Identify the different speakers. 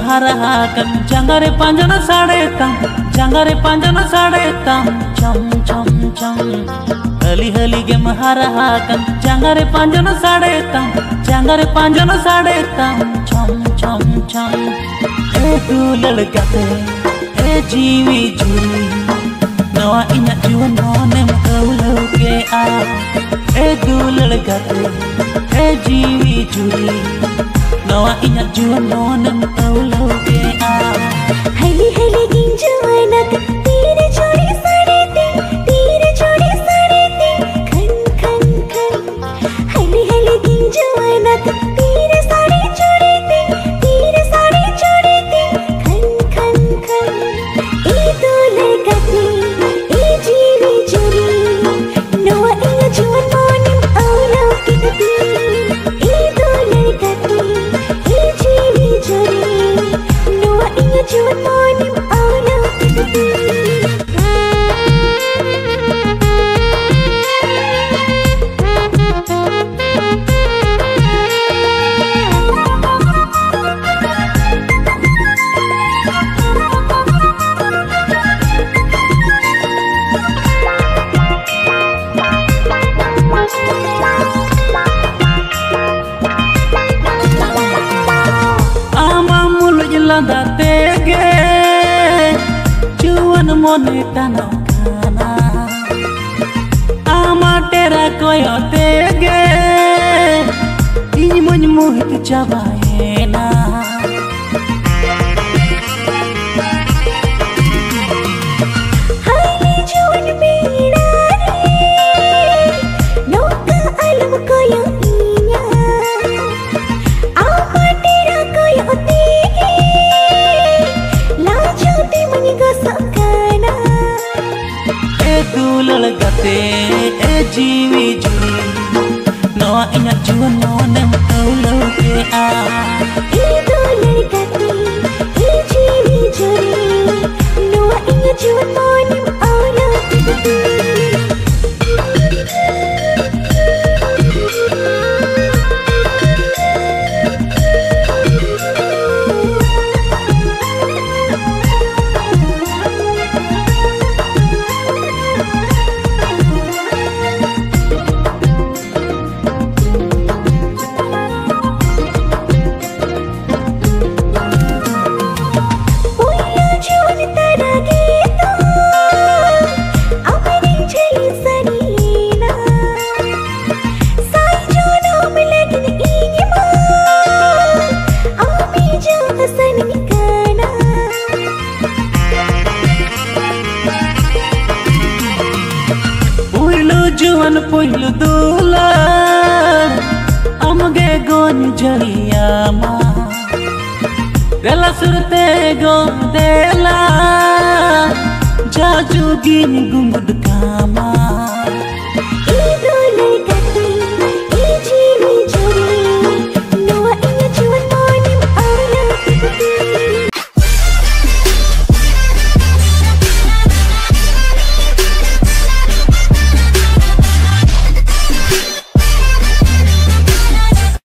Speaker 1: maharahakan jangare panjana sadetam jangare panjana sadetam cham cham cham hali hali ge maharahakan jangare panjana sadetam jangare panjana sadetam cham cham cham du lalgate jiwi juri nawa inya jiwa nonem kaulo ke a du lalgate jiwi juri nawa inya jiwa nonem kaulo ke a
Speaker 2: hali hali ginjawanak tire chori sarete khan khan khan hali hali ginjawanak tire sare chorete khan khan khan e dole gati e jeevi juri nawa inya jiwa nonem kaulo ke gati e dole gati e jeevi juri nawa inya jiwa nonem kaulo ke gati
Speaker 1: landa tege juan mone tanokana ama tera koyo tege imuñ mohit chabaena
Speaker 2: hali juan mirare noka alam koyo inya ama tera koyo tege
Speaker 1: lalgate jiwi juri nawa inya jiwa nonem kaulo ke a
Speaker 2: lalgate jiwi juri nawa inya jiwa nonem kaulo ke gati
Speaker 1: juan poilu dula amge gon jaliyama dela surte go dela jaju gini gungud kama